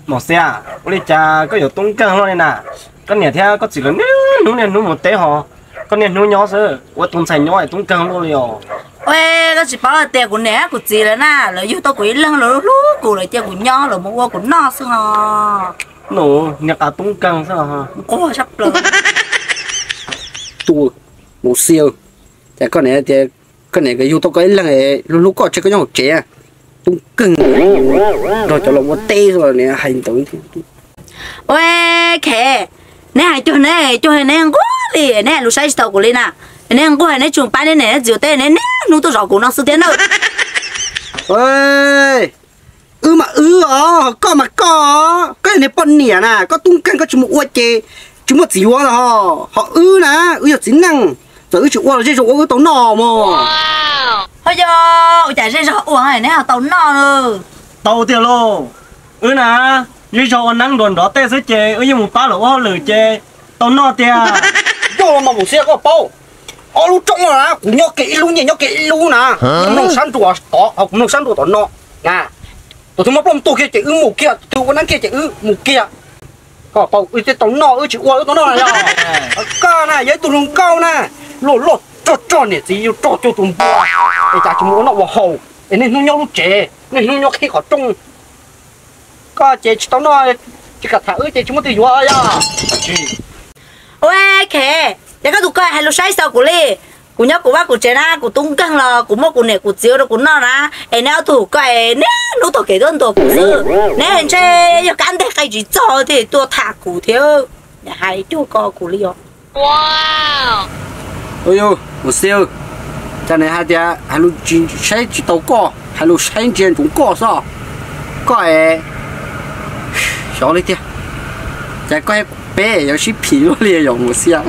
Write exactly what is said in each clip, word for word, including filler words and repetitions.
một xe à ôi cha có nhiều tung căng luôn này nè con nhà theo có chỉ có nú này nú một té họ con nhà nú nhỏ sơ ôi tung xài nhỏ tung căng luôn liền ôi nó chỉ bảo là tiền của nè của gì là na rồi yêu tao của lăng rồi lú của lại tiền của nhỏ rồi mua của nó sao hả nổ nhặt à tung căng sao hả có sắp rồi tu một siêu thì con này thì con này cái yêu tao cái lăng này lúc có chỉ có nhau trẻ tung cưng rồi cho lòng một tê rồi nè hành động ôi kệ nè hai chỗ này chỗ này nè quá đi nè lúc sáng tao của lên à nè qua nè chuồng bán nè nè chiều tê nè nè nu tôi rõ của nó sự tiền đâu ơi ư mà ư ờ có mà có cái này bọn nè nè có tung cưng có chúng một chê chúng một gì quá họ họ ư nè ư là chính năng rồi ư chịu qua rồi chứ ư tao nọ mà thôi giờ ôi chạy ra rõ uống này nè tao nọ rồi tàu tiền lô ư nè như cho nắng đồn đó tê sẽ chê ư như một ba lỗ lử chê tàu nọ tiền cho mà một xe có bao ở lúc trong là cũng nhớ kỹ luôn nhỉ nhớ kỹ luôn nè nó sáng chùa đó học nó sáng chùa đó nọ nè tôi thấy mà bông tôi kia chỉ ư một kia tôi có năng kia chỉ ư một kia có bao ư cái tàu nọ ư chỉ qua ư tàu nọ này à cao nè với tụi lùng cao nè lột lột cho cho nè chỉ yêu cho cho tụi bò để trả chúng nó vào hậu nên nó nhau lúc trẻ nên nó nhau khi họ trong có trẻ tàu nọ chỉ cả thả ư trẻ chúng nó thì vô à ôi kệ để các tụi coi hay lúc sáng sau của li của nhóc của bác của trẻ na của tung căng là của mốt của nè của chiếu đó của nó na em nào thủ coi nè nó tổ kể đơn tổ của sư nè anh chơi giờ cán thế cái gì cho thì tôi thả của thiếu hai chú co của li rồi wow ôi yo một siêu cho nên hai tia hai lúc chỉ sai chỉ tàu co hai lúc sai tiền cũng co sao coi sao đấy tia再coi bé有些皮肉咧用một siêu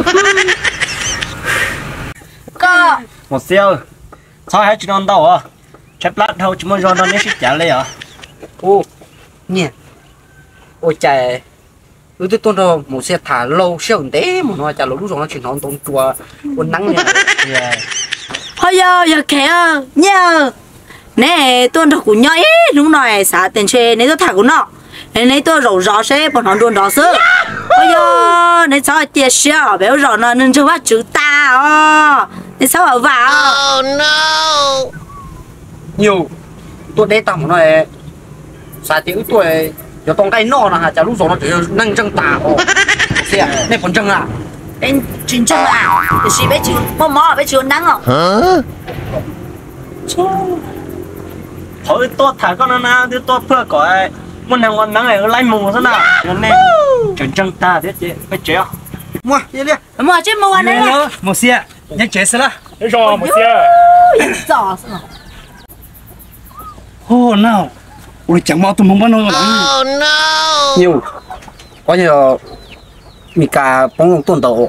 co một siêu sao hay chỉ non đâu à chép lát thôi chúng mình rồi nó nếp chả lấy à ô nhỉ ôi trời ư tôi tôn rồi một xe thả lâu siêu thế mà nói chả lâu lúc rồi nó chuyển hòn tông chùa ôn nắng nè thôi giờ giờ kệ nhớ nè tôi được của nhau ấy đúng rồi xã tiền chơi nè tôi thả của nó nè tôi rầu rõ sẽ bọn họ đuôn đó sữa bây giờ nè sao chia sẻ béo rõ nó nên cho bác chữ ta à nè sao ở vào oh no nhiều tôi đây tao nói xã tiếng tuổi giờ tông cái nọ là chả lúc rồi nó chỉ năng chân tà ô xe này còn chân à em chính chân à thì chỉ biết chữ mò mò biết chữ nắng không thôi tôi thả con nó na thì tôi phơi cõi muốn hàng ngon nắng này lấy mù thế nào nên chân chân ta thế chứ phải chơi mua đi đi mua chứ mua anh đấy một xe nhắc chơi sẽ là rồi một xe giỏ oh no ôi chẳng mau tôi muốn bắt nó oh no nhiều có nhiều mì cà bông tuần đầu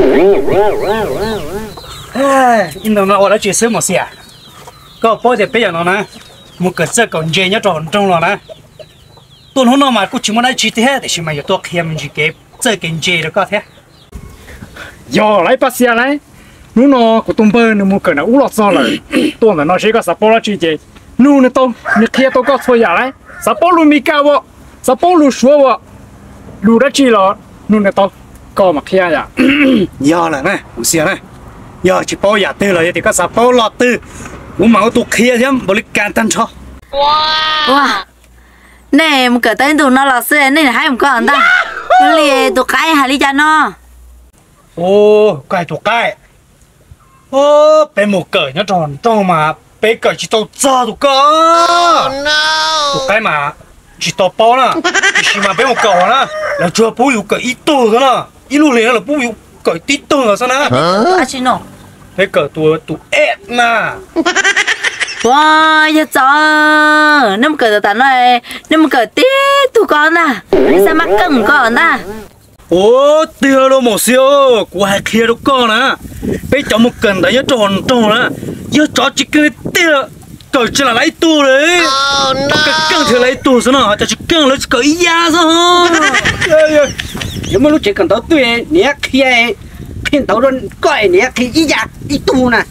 in đâu nó ở đó chơi sớm một xe có bao giờ bây giờ nó nè một cái sợi còn dễ nhất tròn trong rồi nè tôi hôm nào mà cũng chỉ muốn nói chuyện thế để xem mà giờ tôi khi mình chỉ cái sợi cái dễ được có thế giờ lấy bác sĩ này nếu nó của tôm bơ nó mua cái nào uống lọt sao rồi tôi là nó sẽ có sắp bó chuyện gì nu nó tôm nó kia tôi có thôi giả đấy sắp bó luôn mi cao vợ sắp bó luôn xuống vợ lu đã chi rồi nu nó tôm có mà kia giả giờ là nè một xe này giờ chỉ bao giờ tư rồi thì có sắp bó lọt tư muốn máu tụt kia chứ bố lịch can tan cho wow nè một cái tên tụi nó là xe nên là hai một con ta nó liền tụi cái hai đi cho nó ô cái tụt cái ô bé một cởi nó tròn tròn mà bé cởi chỉ tao giờ tụt cơ tụt cái mà chỉ tao bao nè chỉ mà bé một cởi nè là chưa bố yêu cởi ít tuổi rồi nè ít lúc liền là bố yêu cởi tí tuổi rồi sao nè à chị nó bé cởi tụi tụi ép nè wow giờ cho nó một cái tao nói nó một cái tí tụi con à sao mắc cứng con à ô tiêu đâu một siêu của hai kia đâu con nè bây giờ một cần đấy nhớ tròn tròn nè nhớ cho chỉ cái tiêu cởi chỉ là lấy tu đấy cái căng thì lấy tu sao nào cho chỉ căng lấy cởi da sao nếu mà lúc chỉ cần tao tuyệt nhé khi phiền tao luôn coi nhé khi ý giặc ý tu nè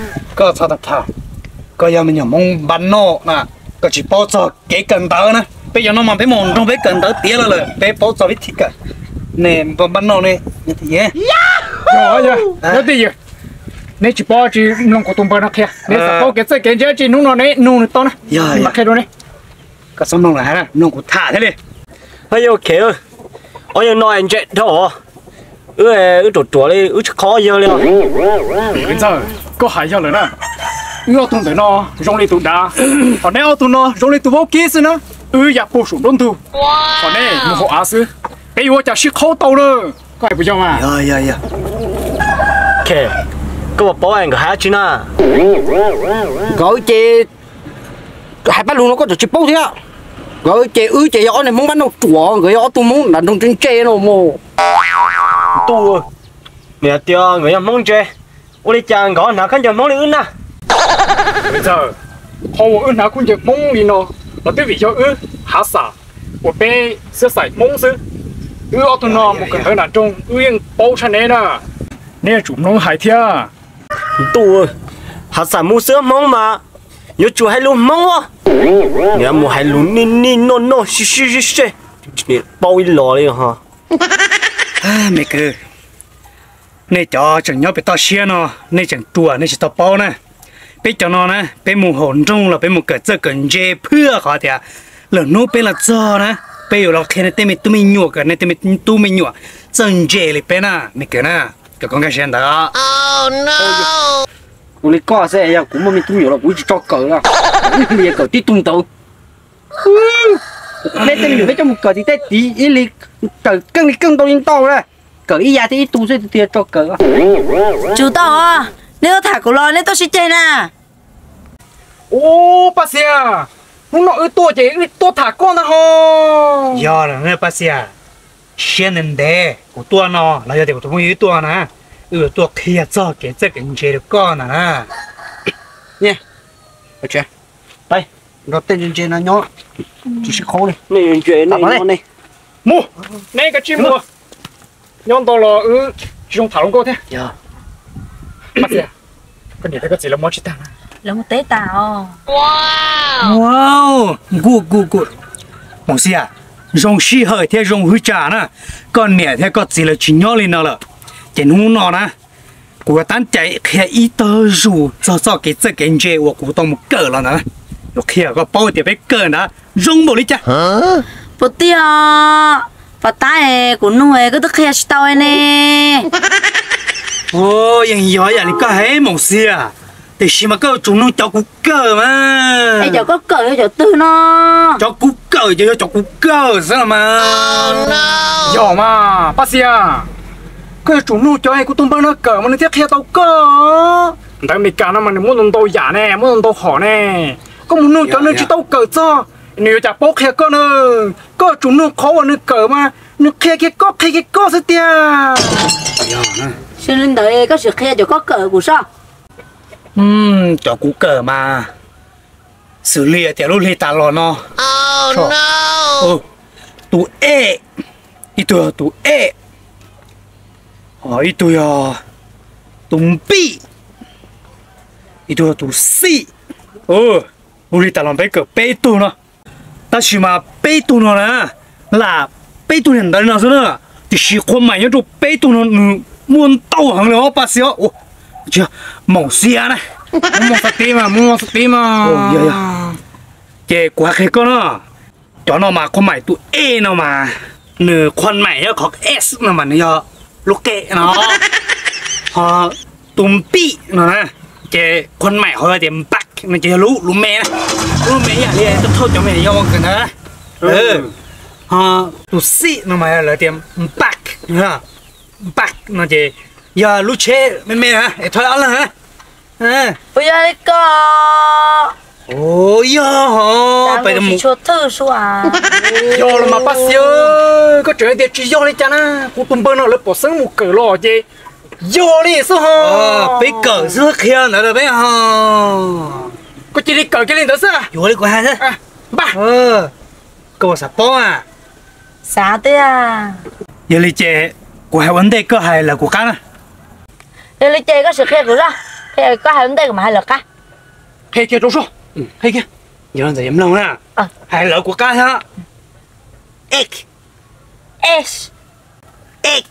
có sao thật thà có giờ mình nhầm mong bắn nọ nè có chỉ bao giờ cái cần tao nè bây giờ nó mà bé mòn trong bé cần tới tía là rồi bé bố cho biết thịt cả nè bọn bắt nó nè như thế nhé rồi rồi nó đi rồi nếu chỉ bỏ chỉ nông của tụi nó kia nếu sao có cái cái cái cái chỉ nông nó này nông nó to nè mà cái đó này cái xong nông là hả nông của thả thế đi bây giờ khéo ôi giờ nói anh chết thôi ư ư chuột chuột đi ư khó giờ liền bây giờ có hại cho rồi nè ư tụi nó rong đi tụi đã còn nếu tụi nó rong đi tụi bố kia nữa ư giặc bố sủng đông tu còn này một hộ á sư bây giờจะชิเขาโตเลยก็ไอ้ผู้ชมอ่ะ dạ dạ dạ kể có một bố anh có hai chín à gọi chị hai bác luôn nó có được chị bố thế à gọi chị ư chị ở này muốn bắt nó chùa người ở tôi muốn là trong trên tre nó mồ tôi mẹ tiêu người em mong tre ôi đi chàng gọi nào khán giả mong đi ư nè bây giờ họ ư nào cũng chỉ mong đi nó nó tới vì cho ư hả sợ của bé sẽ sai mong sư ư ở tụi nó một cái hơi nản trong ư yên bao chân này nè nè chúng nó hại thia tôi hả sợ mua sữa mong mà nhớ chú hay luôn mong á nè mua hay luôn ni ni no no xí xí xí xí nè bao đi lò đi hả à mẹ cứ nè cho chẳng nhớ bị tao xia nó nè chẳng tua nè chỉ tao bao nè bây cho nó nè bây mù hồn trong là bây mù cỡ giờ cần dê phưa khó thì à lỡ nô bây là giờ nè bây giờ là khi này tụi mình tụi mình nhua cái này tụi mình tụi mình nhua chân dê thì bây nè mẹ cứ nè cái con cái chuyện đó Oh no. ôi có sẽ ya cũng mà mình tụi nhiều là cũng chỉ cho cờ là bây giờ cờ tí tung tàu bây giờ mình phải cho một cờ thì tết tí ít li cờ cưng đi cưng tàu in tàu đấy cờ ít ya thì ít tu sẽ tiền cho cờ Chú tao à, nếu thả cổ lò nên tôi sẽ chơi nè. ô bác sĩ à muốn nói ư tua chỉ ư tua thả con đó ho giờ là nè bác sĩ à xem nên đấy của tua nó là giờ để của tụi mình tua nè ừ tua kia cho cái cái cái chế được con nè nha ok đây nó tên trên nó nhỏ chỉ sẽ khó đi này chuyện này nó này mua này cái chim mua nhon to là ư dùng thả lông cô thế giờ bác sĩ à cái này cái gì là món chỉ ta Là một tế tàu. wow good good good bác sĩ à dùng xì hơi theo dùng hư trà nè còn nè theo có gì là chỉ nhỏ lên nó là chỉ nung nó nè của tán chạy khi ít tơ rủ cho cho cái cái cái chế của của tông một cỡ là nè lúc khi có bao thì phải cỡ nè dùng bộ đi cha Bố tiêu. Và ta ấy của nuôi cái tức kia tao ấy nè. ôiยังย้อยอย่างนี้ก็ให้หมงเสียแต่ชิมาก็จุ่มน้องจอกุ๊กเกอร์มา Ê cháu có cởi hay cháu tư nó. จอกุ๊กเกอร์จะจอกุ๊กเกอร์ซะมา nhỏ mà bác sĩ à cái chủ nu cho ai cũng tung bao nó cỡ mà nó tiếc kia tao cỡ tại mình cả nó mà muốn弄tao giả nè muốn弄tao khó nè có muốn nu cho nó chỉ tao cỡ cho nếu chả bốc kia cơ nữa có chủ nu khó mà nó cỡ mà nó kia kia có kia kia có sao tia Xin lên tới có sự kia cháu có cởi của sao? ừmจอกุ๊กเกอร์มาxử lý thì lúc lý ta lo nó Oh no. ô tụ ê ít tuổi tụ ê hỏi tuổi tụng bi ít tuổi tụ si ô lúc lý ta làm bé cỡ bé tụ nó ta chỉ mà bé tụ nó nè là bé tụ hiện tại nó sao nữa thì chỉ quan mày nhớ tụ bé tụ nó muốn tàu hàng nữa bác sĩ ô chưa mỏng xia này mua sắt tí mà mua sắt tí mà ô dạ dạ chế quá cái con nó cho nó mà con mày tụ e nó mà nửa con mày nó có s nó mà nó lúc kệ nó họ tụm pi nó nè chế con mày họ điểm bắc nó chế lú lú mẹ nè lú mẹ nhà đi tôi thôi cho mẹ cho con cần nữa ừ họ tụ si nó mà là điểm bắc ha bắc nó chế giờ lú chế mẹ mẹ hả thôi ăn là hả à Bây giờ đi có. ôi yo Bây giờ một chút thử xuống à. do là mà bác sĩ ơi có chuyện thì chỉ do đi cha na cô tung bơ nó lấy bỏ sáng một cỡ lò chứ do đi sao ờ bị cỡ giữa kia nữa rồi bé ha có chỉ đi cỡ cái lên đó sao vô đi của hai thế à ba ờ cô sắp bó à Sao thế à? giờ đi chơi của hai vấn đề có hai là của cá nè Để chơi có sự kia của sao? Thế có hai vấn đề của mà hai lực á. hay kia đâu số hay kia giờ nó em lòng nè Ờ. hay lỡ của cái ha Egg. S X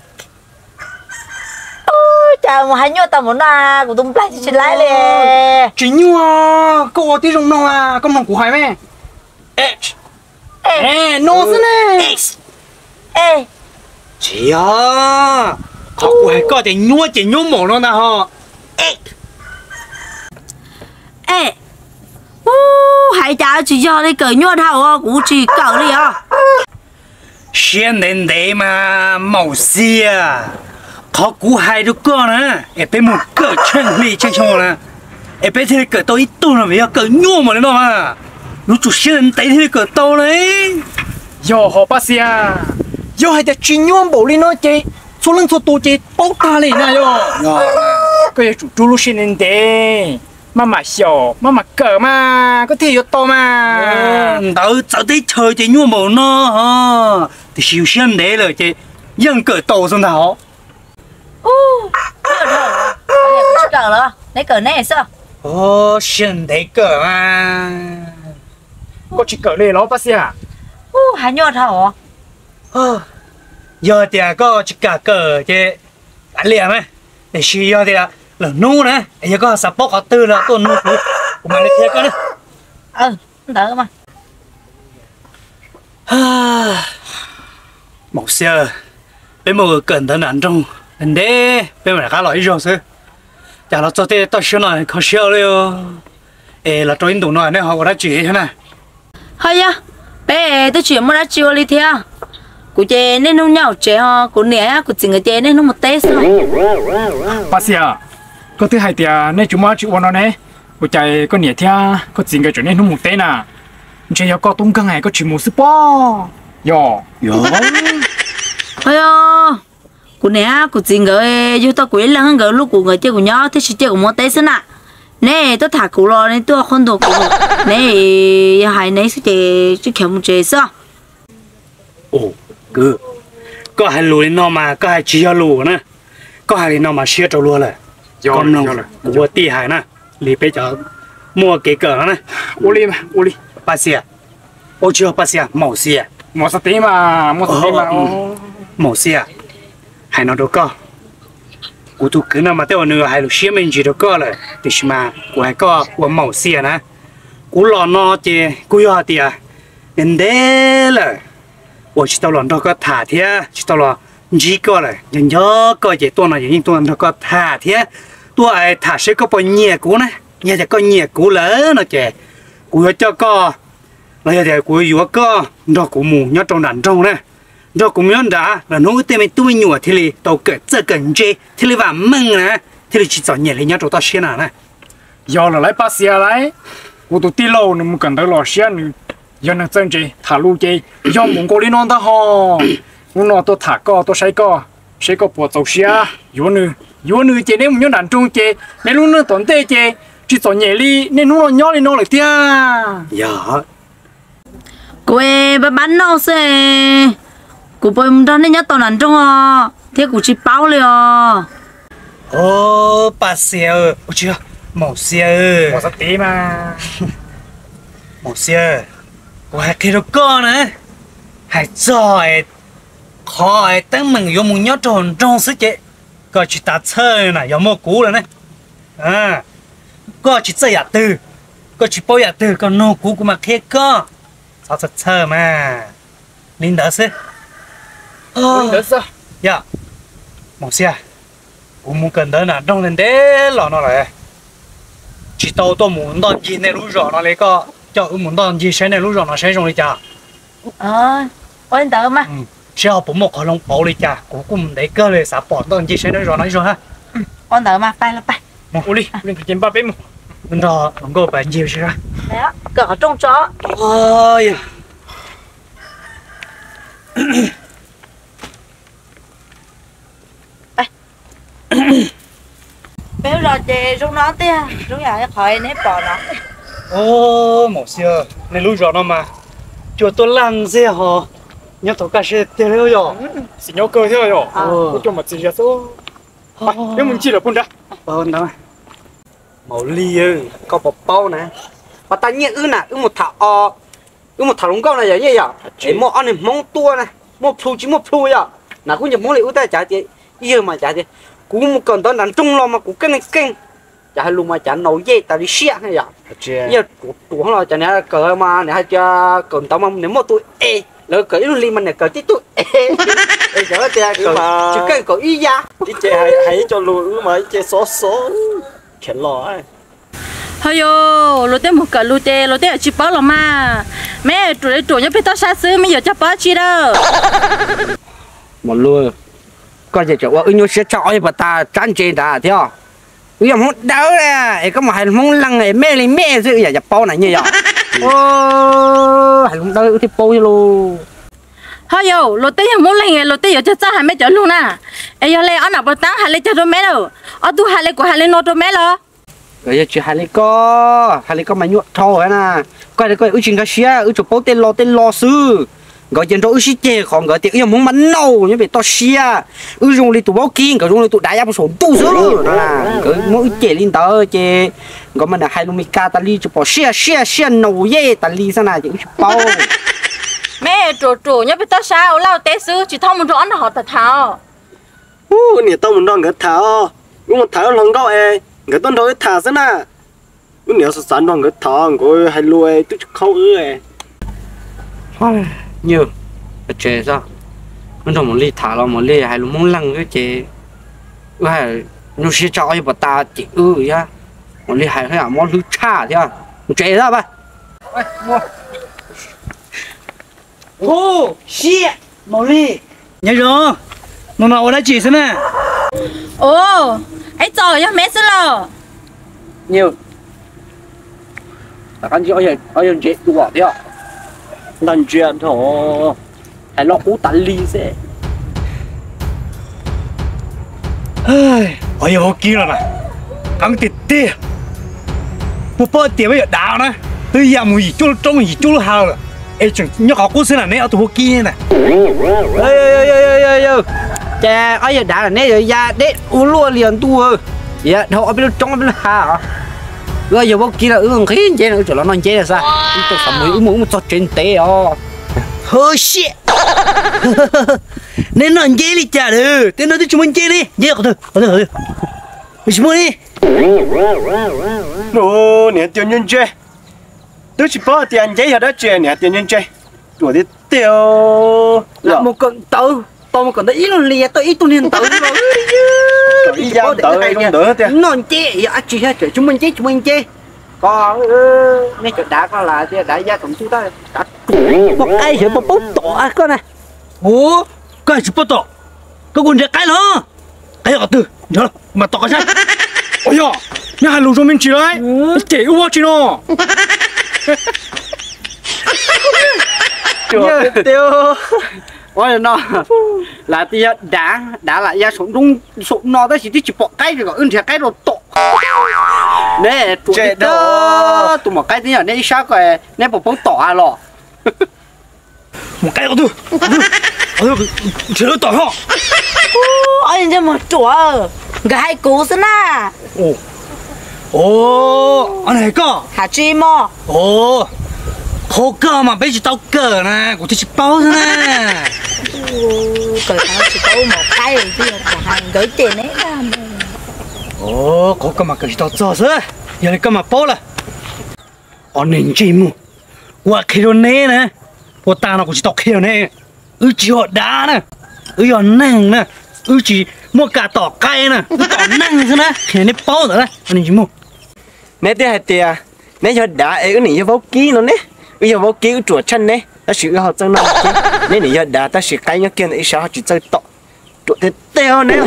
ôi chào một hai nhớ tao muốn là của tung play chỉ lại liền Chỉ như à, cô tí trong nó à, con mong của hai mẹ. H Ê, nó thế này. X ê chị à họ của hai có thể nhua chỉ nhua mỏ nó nè họ ê ô hai cha chỉ cho đi cởi nhua thầu à cũng chỉ cởi đi à xem đến đấy mà màu xia họ của hai đứa con á em bé một cỡ chân lì chân chân nè em bé thì cỡ tôi ít tuổi rồi bây giờ cỡ nhua mà nó mà nó chủ xem đấy thì cỡ tôi đấy yo họ bác sĩ à Yo hai ta chỉ như bộ lên nó chơi, số lần số tổ chơi bao ta lên nè yo. cái chủ chú lúc sinh đấy mà mà xnhỏ mà mà cỡ mà có thể yo to mà đâu cháu thấy chơi chơi nhua màu nó ha thì siêu xem đấy rồi chơi dân cỡ tổ xong nào ô nhua thầu à bây giờ cũng cởi rồi lấy cởi này sao ô xem đấy cỡ mà có chỉ cỡ này nó bác sĩ à ô hai nhua thầu à Ờ, giờ thì có chỉ cả cờ chứ anh liền ấy để suy giờ thì là là nu nữa giờ có sắp bóc ở tư là tôi nu của của mày lấy kia con đi ừ đỡ mà một xe bên một cẩn thận ăn trong anh đấy bên mà khá lợi rồi chứ chả là cho thế tao xem này khó xem luôn ê là tôi đủ nói này họ có đã chỉ thế này hay à bé tôi chuyển mua đã chiều đi theo cụ chế nên nó nhau chế ho cụ nè cụ chỉnh cái chế nên nó một tết rồi bác sĩ à có thứ hai tia nên chúng ta chịu nó này của chạy có nhẹ thia có chính cái chỗ này nó một tên à chỉ có có tung căng này có chỉ một sức bo yo yo hay à cụ nè cụ chỉnh cái dù tao quên lần cái lúc cụ người chơi cụ nhau thì chỉ chơi cụ một tết nữa nè tôi thả cụ rồi nên tôi không được cụ nè hai này sẽ chơi chỉ खेल một chơi sao ồ cứ có hai lùi nó mà có hai chia lùi nữa có hai nó mà chia trâu luôn rồi con nó của tì hải nè lì bây giờ mua cái cỡ nó nè ô li mà ô li bác sĩ ô chưa bác sĩ màu xì một sát tí mà một sát tí mà màu xì hai nó đâu có của tụi cứ nào mà tao nữa hai lục xí mình chỉ đâu có rồi thì mà của hai có của màu xì nè của lò nó chứ của yo thì à nên đấy là 我知道了，那个塔铁，知道了，几个了，人家个也多了，人多那个塔铁，多哎塔是个不热股呢，热就个热股了，那些，股叫个，那些的股有个，那股木要种难种呢，那股木的，那农对面对面天里都个这根枝，天里玩闷呢，天里去找热里要找到些哪呢？ yo là lấy bác sĩ lại của tụi tí lâu nó muốn cần tới lò xe nữa giờ nó chân gì thả lu gì giờ muốn có liên non ta ho muốn nó tôi thả co tôi say co say co bỏ tàu xe giờ nữa giờ nữa chỉ nên muốn đàn trung chỉ nên lúc nó tốn tê chỉ chỉ tốn nhẹ đi nên lúc nó nhỏ đi nó lại tia dạ quê bà bán nó xe cụ bơi một đòn nên nhớ tao nắn trong à thế cụ chỉ bao liền ô bác sĩ ơi ô chưa màu xì ơi một sát tí mà màu xì ơi của hai cái đó con nữa hai giỏi khỏi tăng mình dùng một nhớ tròn trong sức chế có chỉ ta chơi này dùng một cú rồi này à có chỉ chơi giả từ có chỉ bao giả từ còn nô cú của mà kia có sao thật chơi mà linh đỡ xí đỡ sao dạ mong xí à cũng muốn cần đỡ nè trong lên đế lò nó lại chỉ tao tôi muốn đòn gì này lúc rõ nó lấy có cho ông muốn đòn gì sáng này lúc rõ nó sáng rồi đi chả ờ ôi tớ mà chỉ học bốn một khẩu long bảo đi chả cũng cũng để cơเลยsắp bỏ đòn gì sáng này rồi nói rồi ha ôi tớ mà bay là bay một đi lên cái chân ba bé một mình rồi không có bạn nhiều chứ đó cỡ trong chó ôi bây giờ chị rung nó tia rung nhà khỏi nếp bỏ nó ô một xưa này lúc rõ nó mà cho tôi làm gì hả nhớ tôi cả sẽ tiêu rồi rồi xin nhớ cơ theo rồi tôi cho một chỉ ra số nếu mình chỉ là bún ra ờ đó màu ly ơi có bọc bao nè và ta nhẹ ư nè ư một thảo o ư một thảo lông câu này vậy nhỉ ấy một anh này mong tua này một phu chỉ một phu vậy nà cũng nhập mong lại ư ta trả tiền yêu mà trả tiền cũng một còn tao đánh trung lo mà cũng cái này kinh chả luôn mà chả nấu dây ta đi xe hay vậy giờ tụi họ là chả nè cờ mà nè hay cho còn tao mà nếu một tụi ê lỡ cờ ít li mình nè cờ tí tụi ê ê chả có cờ chỉ cái cờ y ya đi chơi hay hay cho lùi mà chơi số số chén lò ấy hay yo lô tên một cờ lô tên lô tên ở chỉ bao là mà mẹ tụi đấy tụi nhớ phải tao sát xứ mới giờ cho bao chi đâu một luôn coi giờ chỗ ư nhau sẽ chọi và ta chán chê ta theo ư giờ muốn đau nè có mà hay muốn lăng này mê lên mê chứ giờ bao này như vậy ô hay muốn đau thì bao luôn hay yo lô tên muốn lên ngày lô tên giờ cho cha hay mấy chỗ luôn nè ấy giờ lên ở nào bao táng hay lên cho tôi mấy đâu ở tu hay lên của hay lên nô tôi mấy lo rồi giờ chỉ hay lên co hay lên co mà nhuộm thôi nè coi đây coi ư chừng cái xe ư chụp bao tên lo tên lo sư gọi chuyện đó ư xí chè còn gọi tiền ư muốn bắn nâu như vậy to xe ư dùng đi tụ bao kia gọi dùng đi tụ đại áp số tu số luôn đó là cái mỗi chè lên tờ chè gọi mình là hai lô mica ta li chụp bao xe xe xe nâu ye ta li sao nào chụp bao mẹ trổ trổ nhớ phải tao sao lao té xứ chỉ thông một chỗ nó họ thật thảo u nè tao muốn đòn cái thảo nhưng mà thảo lòng câu ấy cái tôn đó cái thảo thế nào u nè sao sản đòn cái thảo cái hay lùi tôi không ư ấy nhiều chè sao mình đâu muốn li thả lo muốn li hay là muốn lăng cái chè hay nó sẽ cho cho bà ta chỉ ư ya muốn li hay hay muốn lư cha thế à chè ra ba ô xe màu li nhớ rồi nó nào ở đây chỉ thế này ồ ấy trời ơi mẹ xin lo nhiều là con chị ơi ơi chè đủ thế à lần chuyện thôi hay lo cú tán ly sẽ ơi ôi giờ kia rồi này ăn thịt tê một bao tiền bây giờ đào nè tôi giờ mùi chút trong gì chút hào rồi ê chừng nhóc học cố là nè ở tụi kia nè ơi ơi ơi ơi ơi chè ấy giờ đã là nè rồi ra đấy u lua liền tu ơi dạ đâu ở bên trong bên hà rồi giờ bao kia là ứng khí chế nữa cho nó non chế là sao tôi sắm mới ứng muốn cho trên té ó hơi shit nên non chế đi chả được thế nó tôi chúng mình chế đi chế có thôi có thôi mình chúng mình đi ô nè tiền nhân chơi tôi chỉ bỏ tiền giấy ở đó chơi nè tiền nhân chơi đuổi đi tiêu là một con tàu tàu một con đấy ít luôn lìa tôi ít tôi nên tàu rồi đi ra tàu này không đỡ tiền non chế dạ chỉ hết chúng mình chế chúng mình chế còn mấy chỗ đá có là đá ra cũng chúng ta đá một ai hiểu một bút tỏ con này ủa cái gì bút tỏ cái quần cái nó cái gì từ nhớ mà tỏ cái sao ôi giờ nhà hàng lùi cho mình chỉ đấy chỉ uống chỉ nó tiêu ôi nó là tia đá đá lại ra sụn rung sụn nó tới chỉ chỉ bỏ cái rồi gọi ưng cái rồi tọ nè tụi đó tụi một cái thế nào nè sao cái nè bỏ bóng tỏ lò một cái từ từ chỉ nó tỏ họ ôi giờ một chỗ gái cố xin à ồ ồ anh này có hả chi mò ồ khó cơ mà bây giờ tao cờ nè của tôi chỉ bao thôi nè cờ tao chỉ có một cái rồi chứ hàng gửi tiền ấy làm ồ khó cơ mà cái tao cho rồi giờ này cơ mà bao là anh nên chỉ mu qua khi đó nè nè của ta nó cũng chỉ tao khi nè ư chỉ họ đá nè ư họ năng nè ư chỉ mua cả tỏ cây nè ư tỏ năng thế nè khi này bao rồi nè anh nên chỉ mu nè thế hay tiền nè cho đã ấy cái này cho bao ký nó nè bây giờ bao ký chuột chân nè ta sử họ chân nó nè này giờ đã ta sử cái nhá kia này sao chỉ chơi tọ chuột thế teo nè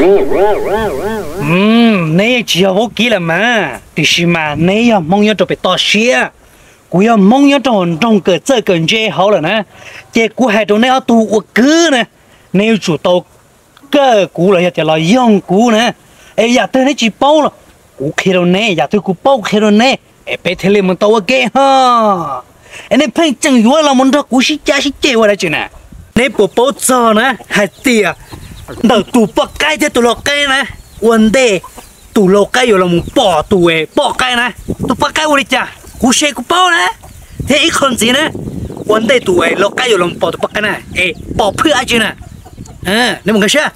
ừm nè chỉ họ bao ký là mà thì xí mà nè giờ mong nhớ cho bị to xía cú giờ mong nhớ trong trong cái chơi cái chơi hậu rồi nè chơi cú hai trong nè ở tù của cứ nè nếu chủ tàu cơ cú là giờ là dùng cú nè ấy giờ tôi nè chỉ bao rồi cú khi đâu nè giờ tôi cú bao khi đâu nè ấy bé thế lên mình tàu cái ha anh em phải chẳng yêu là mình đó cú xí cha xí chơi vào đây chứ nè nếu bộ bao giờ nè hai tia đầu tụ bắt cái thế tụ lọc cái nè vấn đề tụ lọc cái rồi là mình bỏ tụ ấy bỏ cái nè tụ bắt cái vào đi cha 胡写个包呢？thế ít con gì nữa vấn đề tuổi lo cái rồi lòng bỏ tụi cái này ê bỏ phơi ai chứ nè à nếu mà cái xe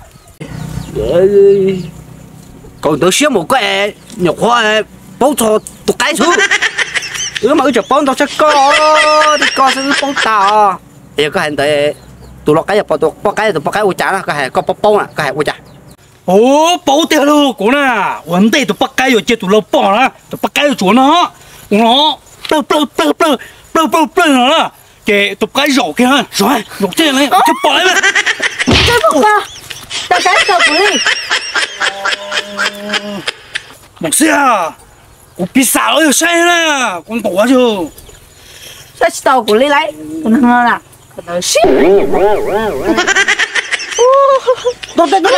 còn tôi xíu một cái nhỏ khoa bố cho tụi cái xuống ừ mà cứ chụp bóng tao sẽ có đi coi sẽ bóng tao thì có hành tại tụi lo cái bỏ tụi bỏ cái tụi bỏ cái u chả là có hành có bóng bóng à có hành u chả ồ bảo tiêu luôn của nè vấn đề tụi cái rồi chơi tụi lo bỏ đó tụi cái rồi chuột nó nó plơ plơ plơ plơ plơ plơ plơ nó kệ tụi cái rổ kia ha rồi rổ trên này chụp bỏ lại mà Cái phục à? Tao cái sao của đi? một xe à cũng bị xảo rồi xe nè con tổ chứ Sao tao của đi lấy? Con ngon à? Con nói shit. tôi tôi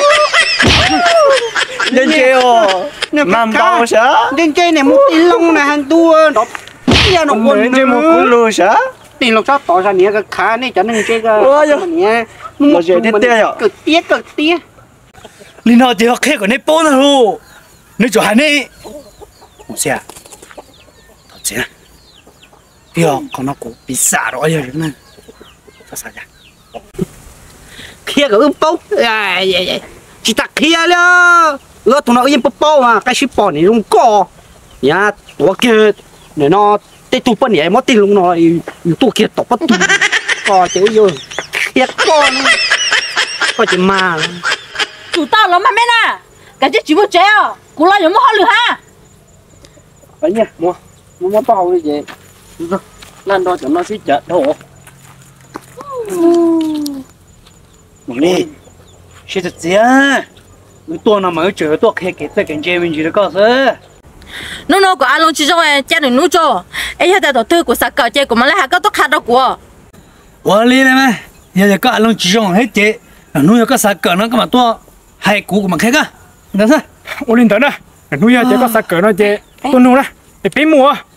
lên chơi làm bao sao lên chơi này một tí lông này hàng tua nó kia nó lên chơi một cú lùi sao tiền lộc sao tỏ ra nhẹ cái khá này cho nên chơi cái nhẹ nó chơi thế tê à cực tiếc cực tiếc linh nào thì học hết của nếp bố nào luôn nếu chỗ hai này một xe thật xe bây giờ còn nó cũng bị xả rồi rồi nè sao sao vậy kia cái ướp bông à chỉ tắc kia đó ướp tụi nó yên bông bông mà cái ship này luôn co nhà tụi kia để nó tê tụi bên này mất tiền luôn nó tụi kia tụi bắt tụi co chịu vô kia con coi chỉ mà Chủ tao lắm mà mẹ nè. Cái chứ chỉ một chế à? Cú lo giống một hoa lửa ha. phải nha mua mua mua bao đi vậy lan đo cho nó xí chợ đồ một đi sẽ thật gì á người tôi nào mà ở chợ tôi khai cái cái cái chơi mình chỉ được có thôi Nó nó của anh luôn chỉ cho em cha đừng nuôi cho. Em hiện tại tổ thư của sạc cờ chơi của mà lại hạ có tốt khát đâu của. 我哩嘞咩？日日個阿龍只用喺隻，嗱，有個啥個那個嘛多，係股個嘛開個，等陣。 我领導呢，你要這個啥個呢？這都弄了，你別摸啊！